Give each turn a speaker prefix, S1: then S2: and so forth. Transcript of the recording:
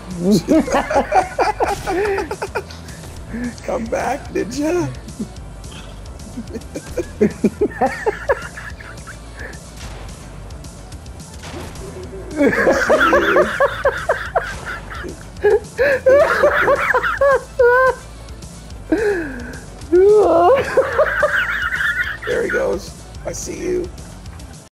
S1: Come back, ninja. There he goes. I see you.